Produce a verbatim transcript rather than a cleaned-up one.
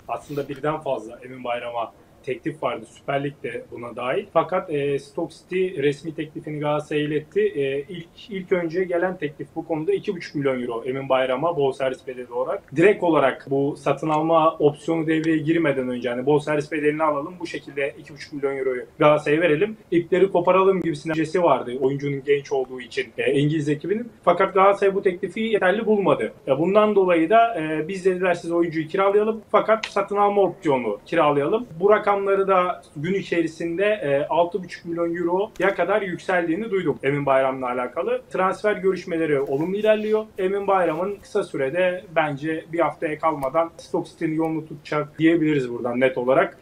aslında birden fazla Emin Bayram'a teklif vardı. Süper Lig de buna dahil. Fakat e, Stoke City resmi teklifini Galatasaray'a iletti. E, ilk, ilk önce gelen teklif bu konuda iki buçuk milyon euro Emin Bayram'a bonservis bedeli olarak. Direkt olarak bu satın alma opsiyonu devreye girmeden önce yani bonservis bedelini alalım, bu şekilde iki buçuk milyon euroyu Galatasaray'a verelim, ipleri koparalım gibisinden düşüncesi vardı oyuncunun genç olduğu için e, İngiliz ekibinin. Fakat Galatasaray bu teklifi yeterli bulmadı. E, bundan dolayı da e, biz dediler siz oyuncuyu kiralayalım fakat satın alma opsiyonu kiralayalım. Bu rakamları da gün içerisinde e, altı buçuk milyon euroya kadar yükseldiğini duydum Emin Bayram'la alakalı. Transfer görüşmeleri olumlu ilerliyor. Emin Bayram'ın kısa sürede bence bir haftaya kalmadan Stoke City'nin yolunu tutacak diyebiliriz buradan net olarak.